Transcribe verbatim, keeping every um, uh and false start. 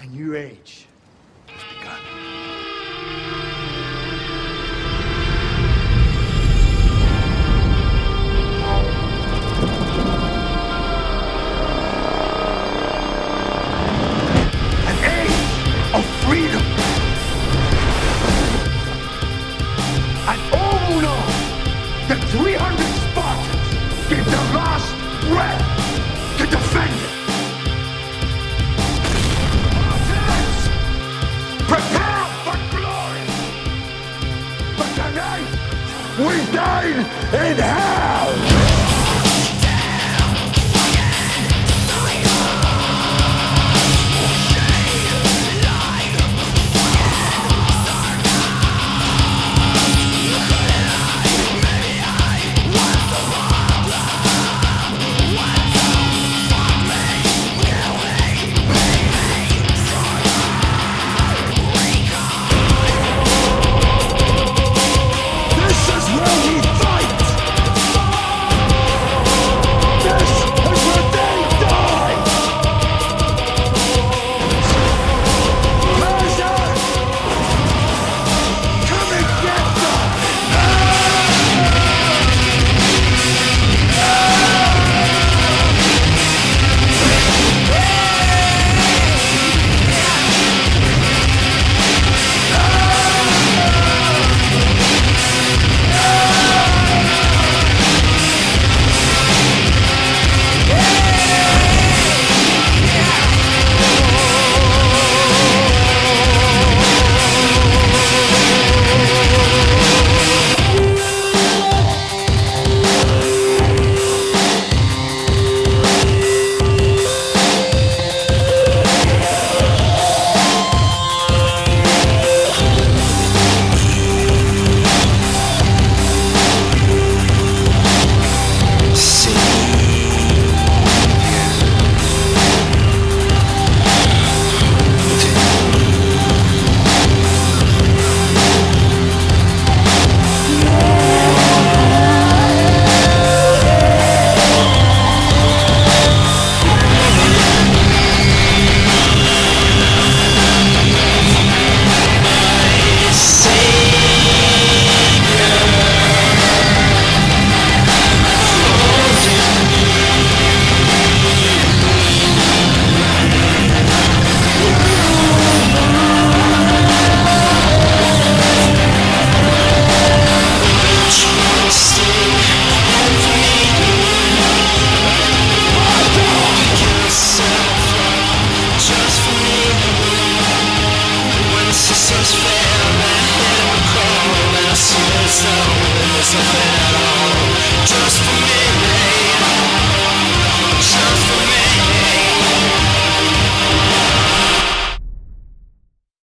And your age has begun. An age of freedom. And all who know that three hundred Spartans gave their last breath to defend it. Spartans, prepare for glory. But tonight, we dine in hell. Just fail, I hit him cold, and I swear it's over, it's over.